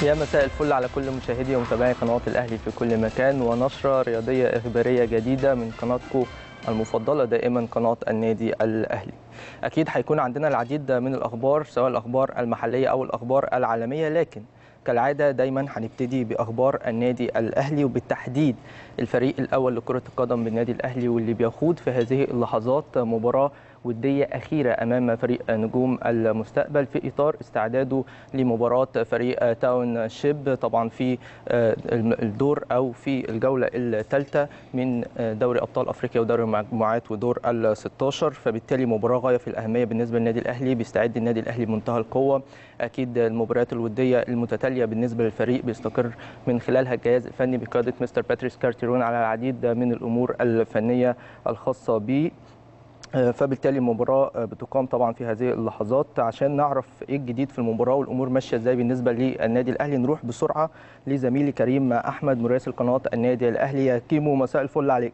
يا مساء الفل على كل مشاهدي ومتابعي قناة الأهلي في كل مكان، ونشرة رياضية إخبارية جديدة من قناتكم المفضلة دائما قناة النادي الأهلي. أكيد هيكون عندنا العديد من الأخبار، سواء الأخبار المحلية أو الأخبار العالمية، لكن كالعادة دايما هنبتدي بأخبار النادي الأهلي، وبالتحديد الفريق الأول لكرة القدم بالنادي الأهلي، واللي بيخوض في هذه اللحظات مباراة ودية أخيرة أمام فريق نجوم المستقبل في إطار استعداده لمباراة فريق تاون شيب، طبعا في الدور أو في الجولة الثالثة من دوري أبطال أفريقيا ودوري المجموعات ودور ال16. فبالتالي مباراة غاية في الأهمية بالنسبة للنادي الأهلي، بيستعد النادي الأهلي بمنتهى القوة. أكيد المباريات الودية المتتالية بالنسبة للفريق بيستقر من خلالها الجهاز الفني بقيادة مستر باتريس كارتيرون على العديد من الأمور الفنية الخاصة به. فبالتالي المباراة بتقام طبعا في هذه اللحظات. عشان نعرف ايه الجديد في المباراة والامور ماشيه ازاي بالنسبه للنادي الاهلي، نروح بسرعه لزميلي كريم احمد مراسل قناه النادي الاهلي. يا كيمو مساء الفل عليك.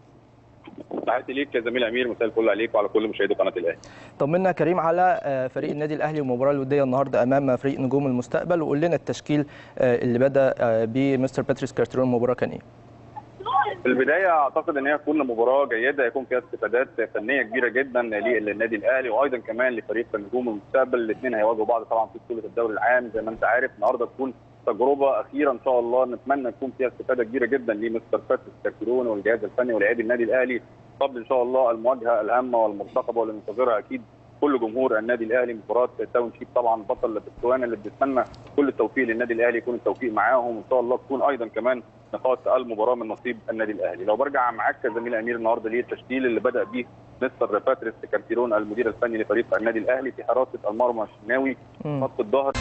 تحياتي ليك يا زميل امير، مساء الفل عليك وعلى كل مشاهدي قناه الاهلي. طمنا يا كريم على فريق النادي الاهلي والمباراه الوديه النهارده امام فريق نجوم المستقبل، وقول لنا التشكيل اللي بدا بمستر باتريس كارتيرون. المباراه كان ايه؟ في البدايه اعتقد ان هي تكون مباراه جيده، يكون فيها استفادات فنيه كبيره جدا للنادي الاهلي وايضا كمان لفريق نجوم المستقبل. الاثنين هيواجهوا بعض طبعا في بطوله الدوري العام زي ما انت عارف. النهارده تكون تجربه اخيره ان شاء الله، نتمنى تكون فيها استفاده كبيره جدا لمستر باتريس كارتيرون والجهاز الفني ولاعبي النادي الاهلي قبل ان شاء الله المواجهه الهامه والمرتقبه واللي منتظرها اكيد كل جمهور النادي الاهلي، مباراه تاون شيب طبعا بطل بتسوانا اللي بنتمنى كل التوفيق للنادي الاهلي، يكون التوفيق معاهم وان شاء الله تكون ايضا كمان نقاط المباراه من نصيب النادي الاهلي. لو برجع معاك يا زميل امير النهارده ليه التشكيل اللي بدا به مستر باتريس كارتيرون المدير الفني لفريق النادي الاهلي في حراسه المرمى الشناوي، خط الظهر.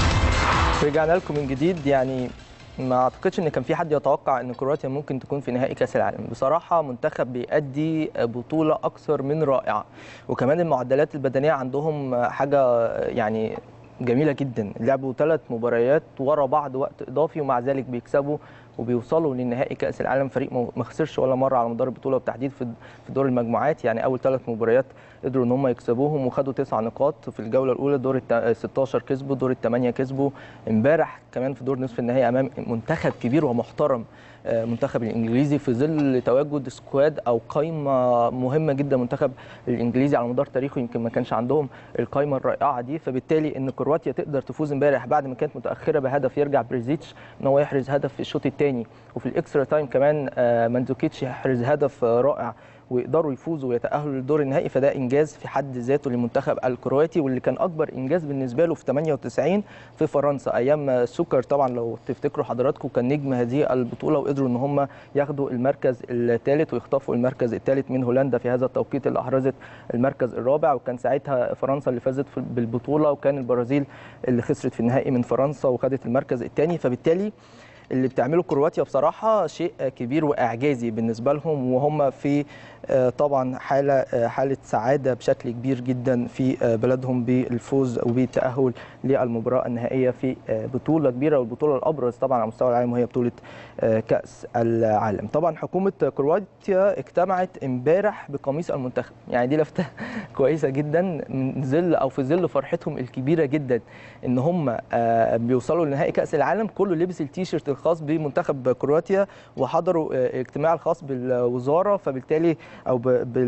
رجعنا لكم من جديد. يعني ما اعتقدش ان كان في حد يتوقع ان كرواتيا ممكن تكون في نهائي كاس العالم. بصراحه منتخب بيأدي بطوله اكثر من رائعه، وكمان المعدلات البدنيه عندهم حاجه يعني جميله جدا. لعبوا 3 مباريات ورا بعض وقت اضافي ومع ذلك بيكسبوا وبيوصلوا للنهائي كاس العالم. فريق ما خسرش ولا مره على مدار البطوله، بالتحديد في دور المجموعات. يعني اول 3 مباريات قدروا ان هم يكسبوهم وخدوا 9 نقاط في الجوله الاولى. دور ال16 كسبوا، دور ال8 كسبوا. امبارح كمان في دور نصف النهائي امام منتخب كبير ومحترم، منتخب الانجليزي، في ظل تواجد سكواد او قائمه مهمه جدا. منتخب الانجليزي على مدار تاريخه يمكن ما كانش عندهم القائمه الرائعه دي. فبالتالي ان كرواتيا تقدر تفوز امبارح بعد ما كانت متاخره بهدف، يرجع بريزيتش ان هو يحرز هدف في الشوط الثاني، وفي الاكسترا تايم كمان مانزوكيتش يحرز هدف رائع، ويقدروا يفوزوا ويتأهلوا للدور النهائي. فده إنجاز في حد ذاته للمنتخب الكرواتي، واللي كان أكبر إنجاز بالنسبة له في 98 في فرنسا أيام سوكر. طبعا لو تفتكروا حضراتكم كان نجم هذه البطولة، وقدروا إن هم ياخدوا المركز الثالث ويخطفوا المركز الثالث من هولندا في هذا التوقيت اللي أحرزت المركز الرابع. وكان ساعتها فرنسا اللي فازت بالبطولة، وكان البرازيل اللي خسرت في النهائي من فرنسا وخدت المركز الثاني. فبالتالي اللي بتعمله كرواتيا بصراحه شيء كبير واعجازي بالنسبه لهم، وهم في طبعا حاله سعاده بشكل كبير جدا في بلدهم بالفوز وبالتاهل للمباراه النهائيه في بطوله كبيره، والبطوله الابرز طبعا على مستوى العالم وهي بطوله كاس العالم. طبعا حكومه كرواتيا اجتمعت امبارح بقميص المنتخب، يعني دي لفته كويسه جدا من ظل او في ظل فرحتهم الكبيره جدا ان هم بيوصلوا لنهائي كاس العالم. كله لبس التيشيرت الخاص بمنتخب كرواتيا وحضروا الاجتماع الخاص بالوزاره، فبالتالي او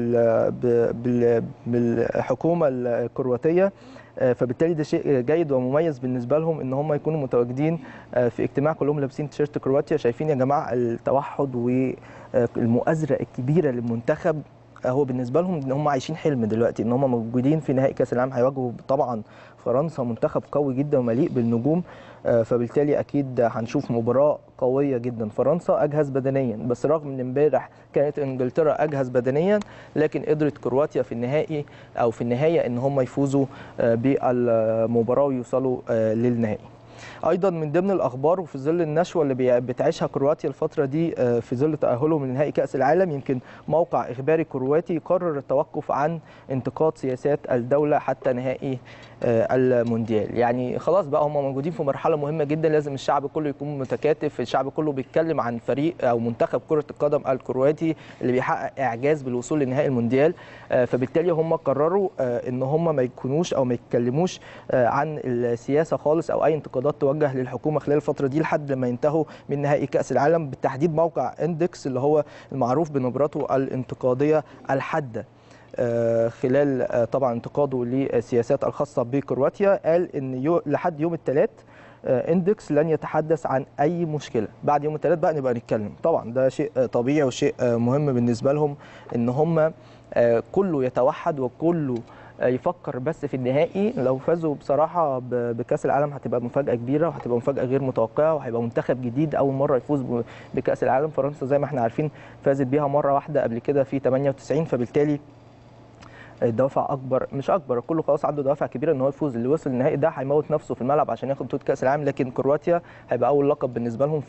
بالحكومه الكرواتيه. فبالتالي ده شيء جيد ومميز بالنسبه لهم ان هم يكونوا متواجدين في اجتماع كلهم لابسين تيشيرت كرواتيا. شايفين يا جماعه التوحد والمؤازره الكبيره للمنتخب. هو بالنسبه لهم ان هم عايشين حلم دلوقتي، ان هم موجودين في نهائي كاس العالم، هيواجهوا طبعا فرنسا، منتخب قوي جدا ومليء بالنجوم. فبالتالي اكيد هنشوف مباراه قويه جدا. فرنسا اجهز بدنيا، بس رغم ان امبارح كانت انجلترا اجهز بدنيا، لكن قدرت كرواتيا في النهائي او في النهايه ان هم يفوزوا بالمباراه ويوصلوا للنهائي. ايضا من ضمن الاخبار وفي ظل النشوه اللي بتعيشها كرواتيا الفتره دي في ظل تاهلهم لنهائي كاس العالم، يمكن موقع اخباري كرواتي قرر التوقف عن انتقاد سياسات الدوله حتى نهائي المونديال. يعني خلاص بقى هم موجودين في مرحله مهمه جدا، لازم الشعب كله يكون متكاتف. الشعب كله بيتكلم عن فريق او منتخب كره القدم الكرواتي اللي بيحقق اعجاز بالوصول لنهائي المونديال. فبالتالي هم قرروا ان هم ما يكونوش او ما يتكلموش عن السياسه خالص او اي انتقادات مفاوضات توجه للحكومه خلال الفتره دي لحد ما ينتهوا من نهائي كاس العالم، بالتحديد موقع اندكس اللي هو المعروف بنبرته الانتقاديه الحاده خلال طبعا انتقاده للسياسات الخاصه بكرواتيا، قال ان لحد يوم الثلاث اندكس لن يتحدث عن اي مشكله. بعد يوم الثلاث بقى نبقى نتكلم. طبعا ده شيء طبيعي وشيء مهم بالنسبه لهم ان هم كله يتوحد وكله يفكر بس في النهائي. لو فازوا بصراحه بكاس العالم هتبقى مفاجاه كبيره وهتبقى مفاجاه غير متوقعه، وهيبقى منتخب جديد اول مره يفوز بكاس العالم. فرنسا زي ما احنا عارفين فازت بيها مره واحده قبل كده في 98، فبالتالي الدوافع اكبر، مش اكبر، كله خلاص عنده دوافع كبيره ان هو يفوز. اللي وصل النهائي ده هيموت نفسه في الملعب عشان ياخد بطوله كاس العالم، لكن كرواتيا هيبقى اول لقب بالنسبه لهم،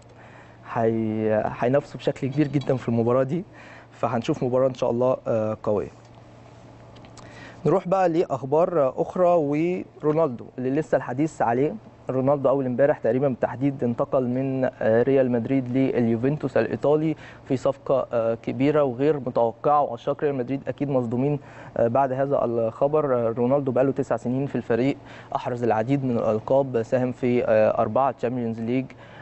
هينافسوا بشكل كبير جدا في المباراه دي، فهنشوف مباراه ان شاء الله قويه. نروح بقى لاخبار اخرى، ورونالدو اللي لسه الحديث عليه. رونالدو اول امبارح تقريبا بالتحديد انتقل من ريال مدريد لليوفنتوس الايطالي في صفقه كبيره وغير متوقعه، وعشاق ريال مدريد اكيد مصدومين بعد هذا الخبر. رونالدو بقى له 9 سنين في الفريق، احرز العديد من الالقاب، ساهم في 4 تشامبيونز ليج،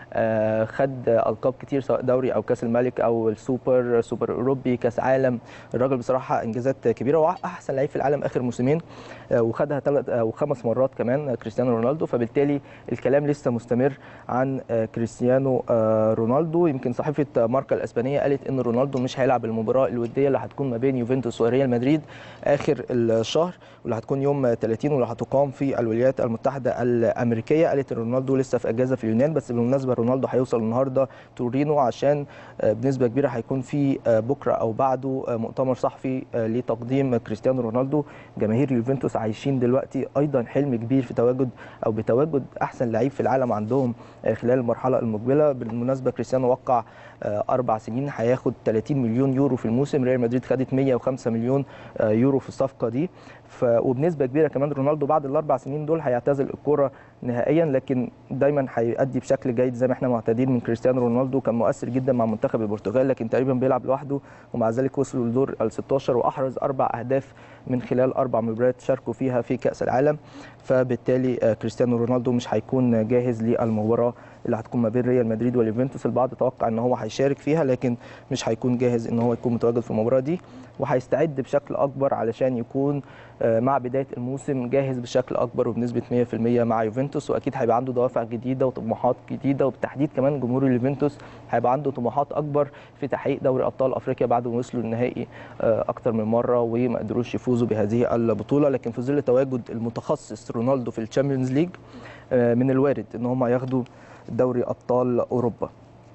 خد القاب كتير سواء دوري او كاس الملك او سوبر اوروبي، كاس عالم. الراجل بصراحه انجازات كبيره واحسن لعيب في العالم اخر موسمين، وخدها 3 أو 5 مرات كمان كريستيانو رونالدو. فبالتالي الكلام لسه مستمر عن كريستيانو رونالدو. يمكن صحيفه ماركا الاسبانيه قالت ان رونالدو مش هيلعب المباراه الوديه اللي هتكون ما بين يوفنتوس وريال مدريد اخر الشهر، واللي هتكون يوم 30، واللي هتقام في الولايات المتحده الامريكيه. قالت ان رونالدو لسه في اجازه في اليونان، بس بالمناسبه رونالدو هيوصل النهارده تورينو عشان بنسبه كبيره هيكون في بكره او بعده مؤتمر صحفي لتقديم كريستيانو رونالدو. جماهير اليوفنتوس عايشين دلوقتي ايضا حلم كبير في بتواجد احسن لعيب في العالم عندهم خلال المرحله المقبله. بالمناسبه كريستيانو وقع 4 سنين، هياخد 30 مليون يورو في الموسم. ريال مدريد خدت 105 مليون يورو في الصفقه دي. وبنسبه كبيره كمان رونالدو بعد ال4 سنين دول هيعتزل الكوره نهائيا، لكن دايما هيأدي بشكل جيد زي ما احنا معتادين من كريستيانو رونالدو. كان مؤثر جدا مع منتخب البرتغال، لكن تقريبا بيلعب لوحده، ومع ذلك وصلوا لدور ال16 واحرز 4 اهداف من خلال 4 مباريات شاركوا فيها في كأس العالم. فبالتالي كريستيانو رونالدو مش هيكون جاهز للمباراه اللي هتكون ما بين ريال مدريد واليوفنتوس. البعض توقع ان هو هيشارك فيها، لكن مش هيكون جاهز ان هو يكون متواجد في المباراه دي، وهيستعد بشكل اكبر علشان يكون مع بدايه الموسم جاهز بشكل اكبر وبنسبه 100% مع يوفنتوس. واكيد هيبقى عنده دوافع جديده وطموحات جديده، وبالتحديد كمان جمهور اليوفنتوس هيبقى عنده طموحات اكبر في تحقيق دوري ابطال افريقيا بعد ما وصلوا النهائي اكتر من مره وما قدروش يفوزوا بهذه البطوله. لكن في ظل تواجد المتخصص رونالدو في الشامبيونز ليج من الوارد ان هم ياخدوا دوري ابطال اوروبا.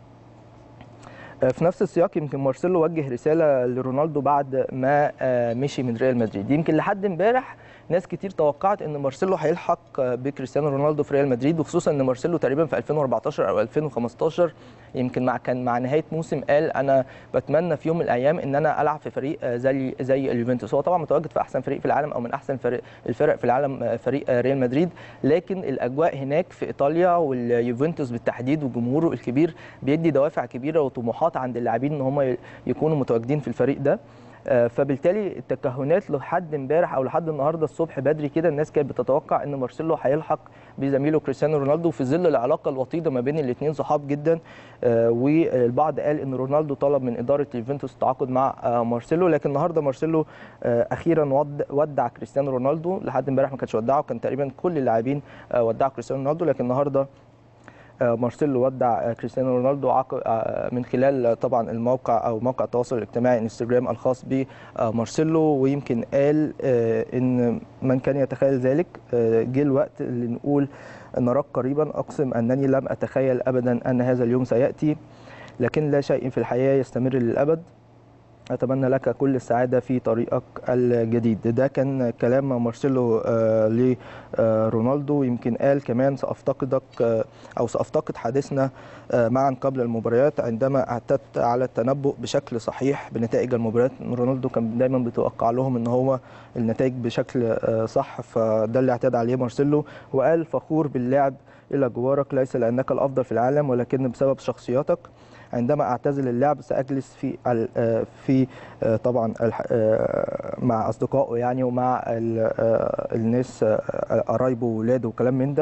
في نفس السياق يمكن مارسيلو وجه رساله لرونالدو بعد ما مشي من ريال مدريد. يمكن لحد امبارح ناس كتير توقعت ان مارسيلو هيلحق بكريستيانو رونالدو في ريال مدريد، وخصوصا ان مارسيلو تقريبا في 2014 او 2015 يمكن كان مع نهايه موسم قال انا بتمنى في يوم من الايام ان انا العب في فريق زي اليوفنتوس. هو طبعا متواجد في احسن فريق في العالم او من احسن الفرق في العالم فريق ريال مدريد، لكن الاجواء هناك في ايطاليا واليوفنتوس بالتحديد وجمهوره الكبير بيدي دوافع كبيره وطموحات عند اللاعبين ان هم يكونوا متواجدين في الفريق ده. فبالتالي التكهنات لحد امبارح او لحد النهارده الصبح بدري كده الناس كانت بتتوقع ان مارسيلو هيلحق بزميله كريستيانو رونالدو في ظل العلاقه الوطيده ما بين الاثنين، صحاب جدا. والبعض قال ان رونالدو طلب من اداره اليوفنتوس التعاقد مع مارسيلو، لكن النهارده مارسيلو اخيرا ودع كريستيانو رونالدو. لحد امبارح ما كانش ودعه، كان تقريبا كل اللاعبين ودعوا كريستيانو رونالدو، لكن النهارده مارسيلو ودع كريستيانو رونالدو من خلال طبعا الموقع او موقع التواصل الاجتماعي انستجرام الخاص بمارسيلو. ويمكن قال ان من كان يتخيل ذلك جه الوقت اللي نقول نراك قريبا، اقسم انني لم اتخيل ابدا ان هذا اليوم سياتي، لكن لا شيء في الحياه يستمر للابد، أتمنى لك كل السعادة في طريقك الجديد. ده كان كلام مارسيلو لرونالدو. يمكن قال كمان سأفتقدك أو سأفتقد حديثنا معا قبل المباريات عندما اعتدت على التنبؤ بشكل صحيح بنتائج المباريات. رونالدو كان دايما بيتوقع لهم ان هو النتائج بشكل صح، فده اللي اعتاد عليه مارسيلو. وقال فخور باللعب إلى جوارك، ليس لأنك الأفضل في العالم ولكن بسبب شخصيتك. عندما اعتزل اللعب ساجلس في طبعا مع اصدقائه يعني، ومع الناس قرايبه واولاده وكلام من ده.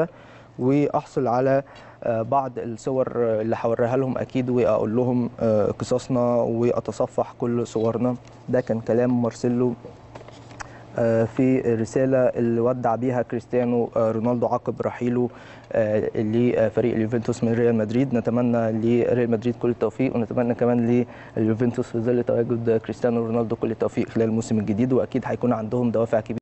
واحصل على بعض الصور اللي هوريها لهم اكيد، واقول لهم قصصنا واتصفح كل صورنا. ده كان كلام مارسيلو في الرسالة اللي ودع بيها كريستيانو رونالدو عقب رحيله لفريق اليوفنتوس من ريال مدريد. نتمنى لريال مدريد كل التوفيق، ونتمنى كمان لليوفنتوس في ظل تواجد كريستيانو رونالدو كل التوفيق خلال الموسم الجديد، واكيد هيكون عندهم دوافع كبيرة